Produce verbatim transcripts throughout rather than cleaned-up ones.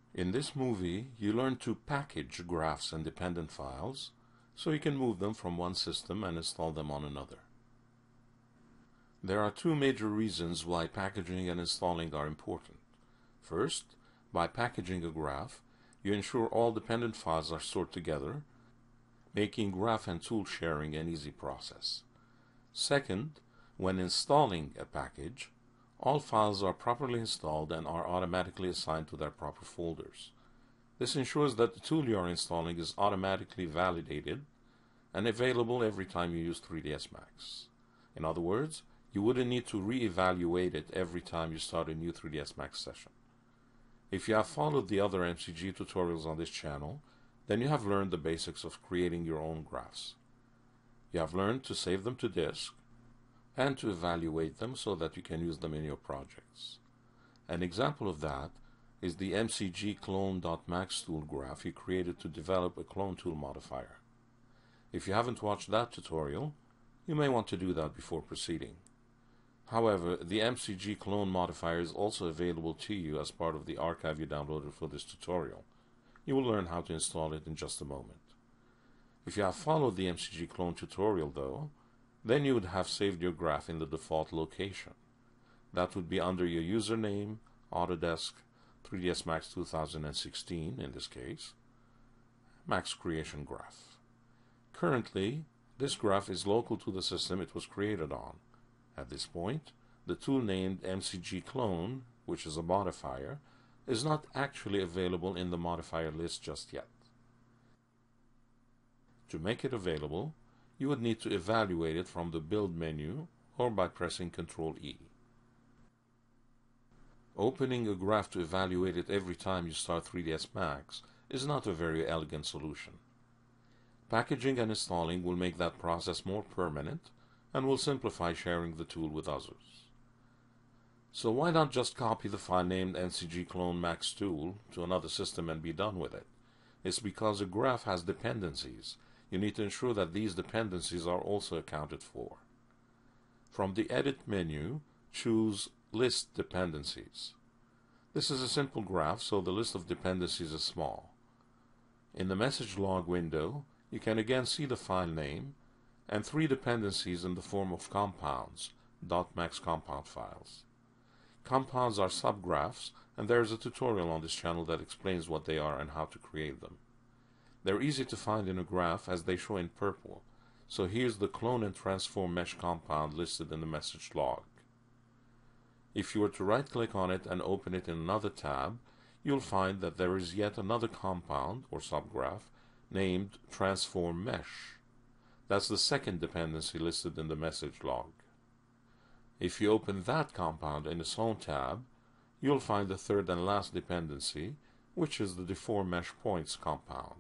In this movie, you learn to package graphs and dependent files so you can move them from one system and install them on another. There are two major reasons why packaging and installing are important. First, by packaging a graph, you ensure all dependent files are stored together, making graph and tool sharing an easy process. Second, when installing a package, all files are properly installed and are automatically assigned to their proper folders. This ensures that the tool you are installing is automatically validated and available every time you use three D S Max. In other words, you wouldn't need to re-evaluate it every time you start a new three D S Max session. If you have followed the other M C G tutorials on this channel, then you have learned the basics of creating your own graphs. You have learned to save them to disk and to evaluate them so that you can use them in your projects. An example of that is the Mcg Clone Max tool graph you created to develop a clone tool modifier. If you haven't watched that tutorial, you may want to do that before proceeding. However, the Mcg Clone Modifier is also available to you as part of the archive you downloaded for this tutorial. You will learn how to install it in just a moment. If you have followed the Mcg Clone tutorial though, then you would have saved your graph in the default location. That would be under your username, Autodesk, three D S Max two thousand sixteen in this case, Max Creation Graph. Currently, this graph is local to the system it was created on. At this point, the tool named Mcg Clone, which is a modifier, is not actually available in the modifier list just yet. To make it available, you would need to evaluate it from the Build menu or by pressing control E. Opening a graph to evaluate it every time you start three D S Max is not a very elegant solution. Packaging and installing will make that process more permanent and will simplify sharing the tool with others. So why not just copy the file named Mcg Clone Max tool to another system and be done with it? It's because a graph has dependencies. You need to ensure that these dependencies are also accounted for. From the Edit menu, choose List Dependencies. This is a simple graph, so the list of dependencies is small. In the message log window, you can again see the file name and three dependencies in the form of compounds, .max compound files. Compounds are subgraphs, and there is a tutorial on this channel that explains what they are and how to create them. They're easy to find in a graph as they show in purple, so here's the clone and transform mesh compound listed in the message log. If you were to right-click on it and open it in another tab, you'll find that there is yet another compound, or subgraph, named transform mesh. That's the second dependency listed in the message log. If you open that compound in its own tab, you'll find the third and last dependency, which is the deform mesh points compound.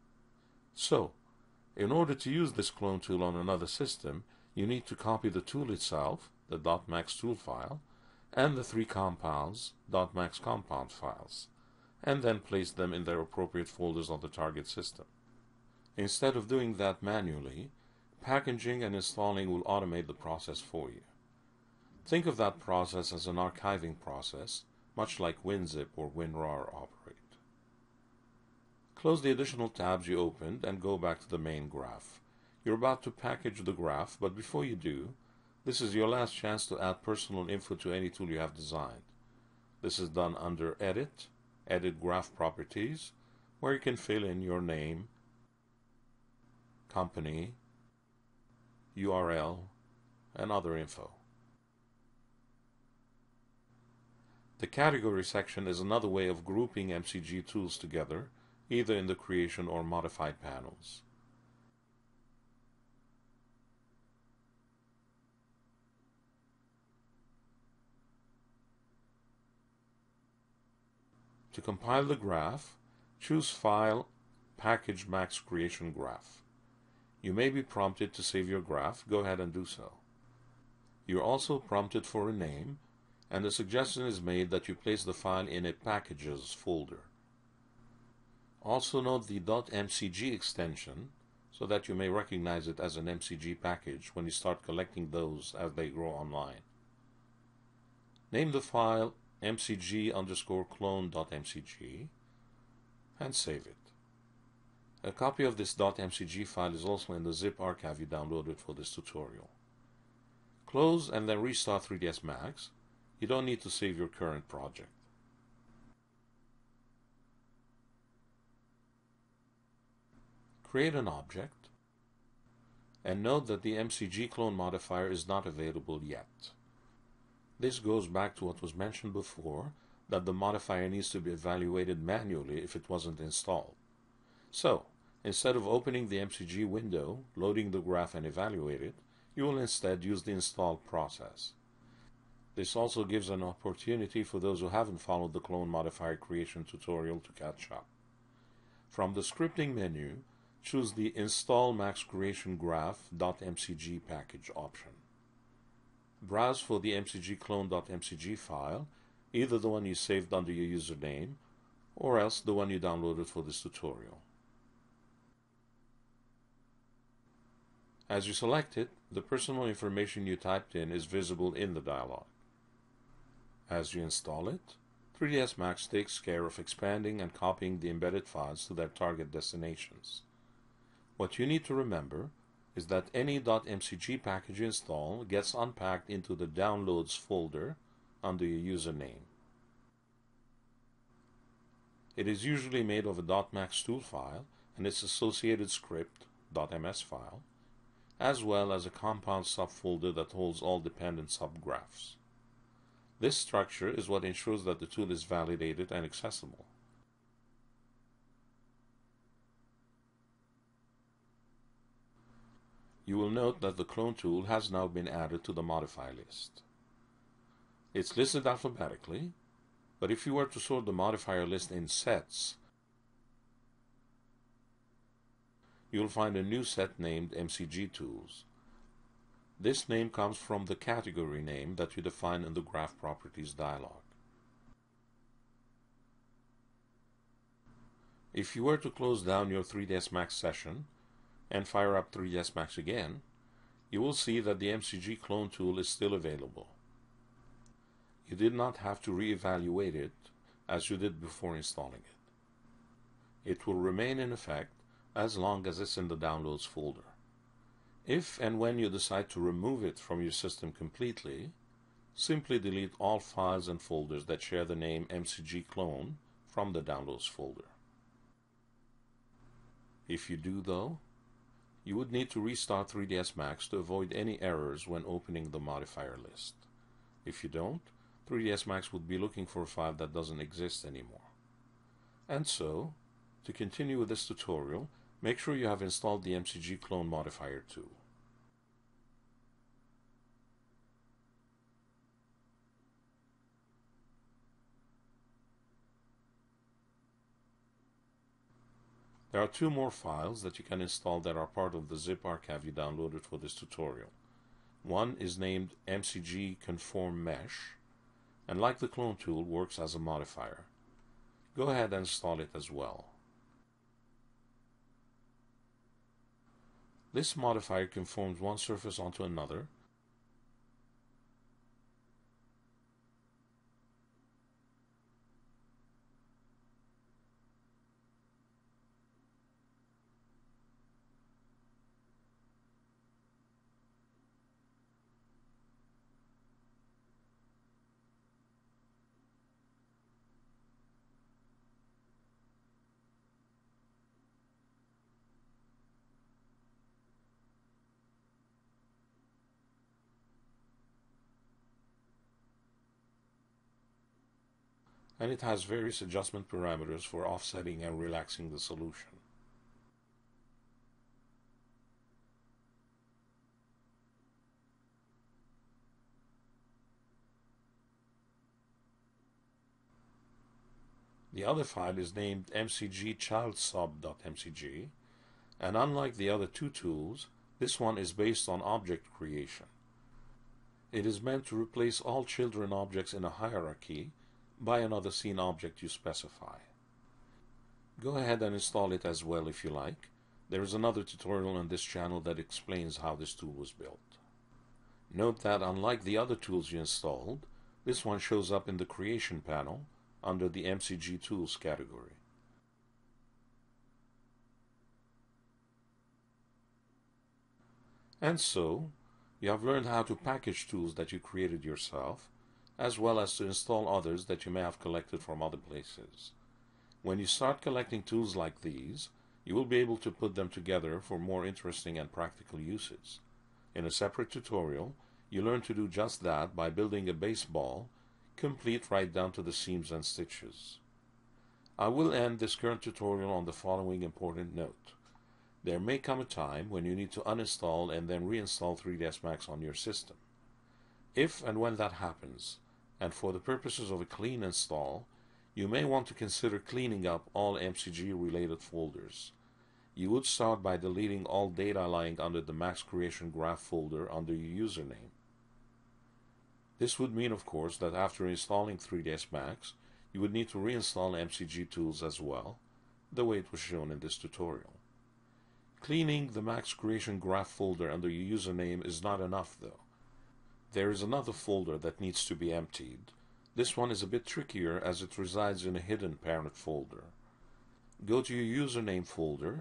So, in order to use this clone tool on another system, you need to copy the tool itself, the .max tool file, and the three compounds, .max compound files, and then place them in their appropriate folders on the target system. Instead of doing that manually, packaging and installing will automate the process for you. Think of that process as an archiving process, much like WinZip or WinRAR operate. Close the additional tabs you opened and go back to the main graph. You're about to package the graph, but before you do, this is your last chance to add personal info to any tool you have designed. This is done under Edit, Edit Graph Properties, where you can fill in your name, company, U R L, and other info. The category section is another way of grouping M C G tools together, either in the creation or modified panels. To compile the graph, choose File, Package Max Creation Graph. You may be prompted to save your graph. Go ahead and do so. You're also prompted for a name, and the suggestion is made that you place the file in a Packages folder. Also note the .mcg extension so that you may recognize it as an M C G package when you start collecting those as they grow online. Name the file mcg underscore clone.mcg and save it. A copy of this .mcg file is also in the zip archive you downloaded for this tutorial. Close and then restart three D S Max. You don't need to save your current project. Create an object, and note that the Mcg Clone Modifier is not available yet. This goes back to what was mentioned before, that the modifier needs to be evaluated manually if it wasn't installed. So, instead of opening the Mcg window, loading the graph and evaluate it, you will instead use the install process. This also gives an opportunity for those who haven't followed the clone modifier creation tutorial to catch up. From the scripting menu, choose the Install Max Creation Graph.mcg package option. Browse for the Mcg Clone.mcg file, either the one you saved under your username, or else the one you downloaded for this tutorial. As you select it, the personal information you typed in is visible in the dialog. As you install it, three D S Max takes care of expanding and copying the embedded files to their target destinations. What you need to remember is that any .mcg package you install gets unpacked into the Downloads folder under your username. It is usually made of a .max tool file and its associated script, .ms file, as well as a compound subfolder that holds all dependent subgraphs. This structure is what ensures that the tool is validated and accessible. You will note that the clone tool has now been added to the modify list. It's listed alphabetically, but if you were to sort the modifier list in sets, you'll find a new set named Mcg Tools. This name comes from the category name that you define in the Graph Properties dialog. If you were to close down your three D S Max session and fire up three D S Max again, you will see that the Mcg Clone tool is still available. You did not have to re-evaluate it as you did before installing it. It will remain in effect as long as it's in the Downloads folder. If and when you decide to remove it from your system completely, simply delete all files and folders that share the name Mcg Clone from the Downloads folder. If you do, though, you would need to restart three D S Max to avoid any errors when opening the modifier list. If you don't, three D S Max would be looking for a file that doesn't exist anymore. And so, to continue with this tutorial, make sure you have installed the Mcg Clone Modifier tool. There are two more files that you can install that are part of the zip archive you downloaded for this tutorial. One is named Mcg Conform Mesh, and like the clone tool, works as a modifier. Go ahead and install it as well. This modifier conforms one surface onto another, and it has various adjustment parameters for offsetting and relaxing the solution. The other file is named Mcg ChildSub.mcg, and unlike the other two tools, this one is based on object creation. It is meant to replace all children objects in a hierarchy by another scene object you specify. Go ahead and install it as well if you like. There is another tutorial on this channel that explains how this tool was built. Note that unlike the other tools you installed, this one shows up in the Creation panel under the Mcg Tools category. And so, you have learned how to package tools that you created yourself, as well as to install others that you may have collected from other places. When you start collecting tools like these, you will be able to put them together for more interesting and practical uses. In a separate tutorial, you learn to do just that by building a baseball, complete right down to the seams and stitches. I will end this current tutorial on the following important note. There may come a time when you need to uninstall and then reinstall three D S Max on your system. If and when that happens, and for the purposes of a clean install, you may want to consider cleaning up all M C G related folders. You would start by deleting all data lying under the Max Creation Graph folder under your username. This would mean, of course, that after installing three D S Max, you would need to reinstall M C G tools as well, the way it was shown in this tutorial. Cleaning the Max Creation Graph folder under your username is not enough, though. There is another folder that needs to be emptied. This one is a bit trickier as it resides in a hidden parent folder. Go to your username folder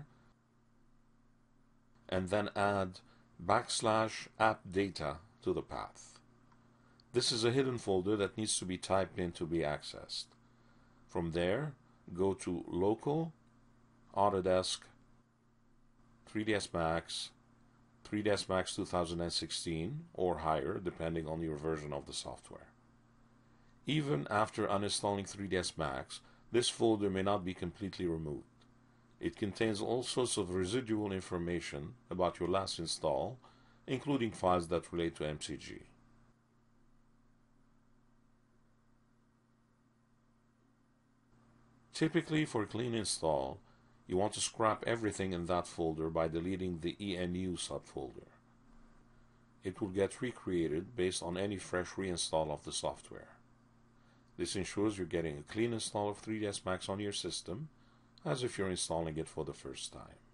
and then add backslash app data to the path. This is a hidden folder that needs to be typed in to be accessed. From there, go to Local, Autodesk, three D S Max, three D S Max two thousand sixteen, or higher, depending on your version of the software. Even after uninstalling three D S Max, this folder may not be completely removed. It contains all sorts of residual information about your last install, including files that relate to M C G. Typically, for a clean install, you want to scrap everything in that folder by deleting the E N U subfolder. It will get recreated based on any fresh reinstall of the software. This ensures you're getting a clean install of three D S Max on your system, as if you're installing it for the first time.